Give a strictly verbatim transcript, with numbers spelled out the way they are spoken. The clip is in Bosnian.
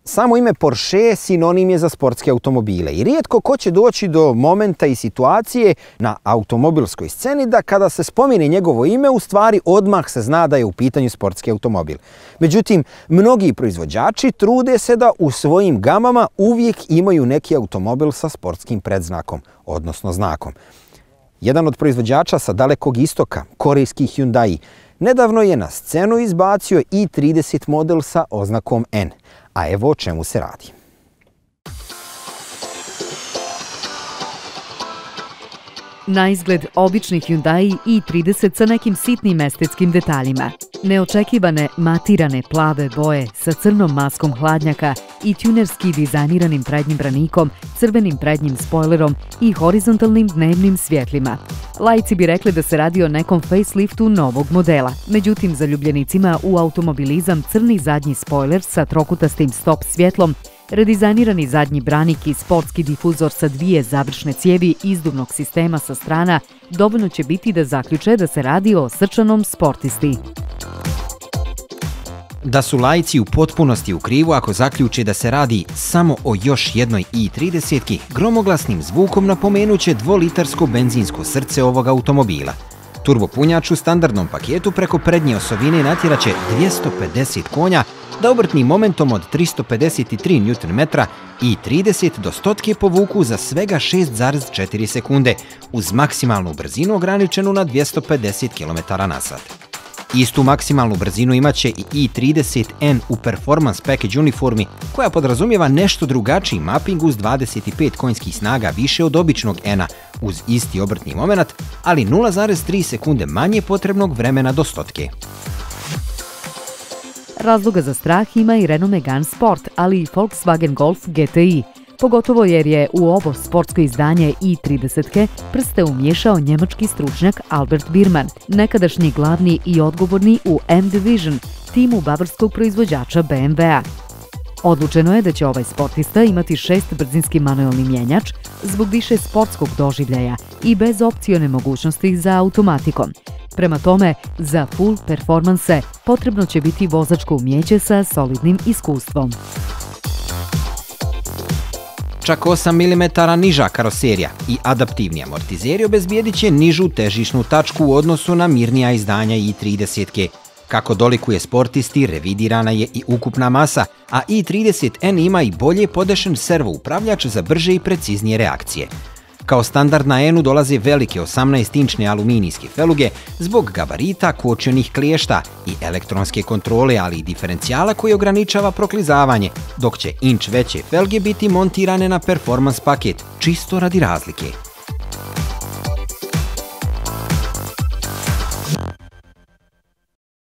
Samo ime Porsche sinonim je za sportske automobile i rijetko ko će doći do momenta i situacije na automobilskoj sceni da kada se spomine njegovo ime, u stvari odmah se zna da je u pitanju sportski automobil. Međutim, mnogi proizvođači trude se da u svojim gamama uvijek imaju neki automobil sa sportskim predznakom, odnosno znakom. Jedan od proizvođača sa Dalekog istoka, korejski Hyundai, nedavno je na scenu izbacio i trideset model sa oznakom N. A evo o čemu se radi. Na izgled obični Hyundai i trideset sa nekim sitnim estetskim detaljima. Neočekivane matirane plave boje sa crnom maskom hladnjaka i tunerski dizajniranim prednjim branikom, crvenim prednjim spojlerom i horizontalnim dnevnim svjetlima. Laici bi rekli da se radi o nekom faceliftu novog modela. Međutim, zaljubljenicima u automobilizam crni zadnji spojler sa trokutastim stop svjetlom, redizajnirani zadnji branik i sportski difuzor sa dvije završne cijevi izduvnog sistema sa strana dovoljno će biti da zaključe da se radi o srčanom sportisti. Da su laici u potpunosti u krivu ako zaključe da se radi samo o još jednoj i trideset, gromoglasnim zvukom napomenuće dvolitarsko benzinsko srce ovog automobila. Turbopunjač u standardnom paketu preko prednje osovine natjeraće dvjesto pedeset konja, da obrtnim momentom od tristo pedeset tri newton metra i trideset do stotke povuku za svega šest zarez četiri sekunde, uz maksimalnu brzinu ograničenu na dvjesto pedeset kilometara na sat. Istu maksimalnu brzinu imaće i i trideset N u Performance Package uniformi, koja podrazumijeva nešto drugačiji mapping uz dvadeset pet konjskih snaga više od običnog N-a uz isti obrtni moment, ali nula zarez tri sekunde manje potrebnog vremena do stotke. Razloga za strah ima i Renault Megane Sport, ali i Volkswagen Golf G T I, pogotovo jer je u ovo sportsko izdanje i trideset prste umiješao njemački stručnjak Albert Birman, nekadašnji glavni i odgovorni u M-Division, timu bavarskog proizvođača B M W-a. Odlučeno je da će ovaj sportista imati šest brzinski manuelni mjenjač zbog više sportskog doživljaja i bez opcione mogućnosti za automatikom. Prema tome, za full performanse potrebno će biti vozačko umijeće sa solidnim iskustvom. Čak osam milimetara niža karoserija i adaptivni amortizeri obezbijedit će nižu težišnu tačku u odnosu na mirnija izdanja i trideset. Kako dolikuje sportisti, revidirana je i ukupna masa, a i trideset N ima i bolje podešen servo upravljač za brže i preciznije reakcije. Kao standard na N-u dolaze velike osamnaest inčne aluminijske feluge zbog gabarita kočionih kliješta i elektronske kontrole, ali i diferencijala koji ograničava proklizavanje, dok će inč veće felge biti montirane na performance paket, čisto radi razlike.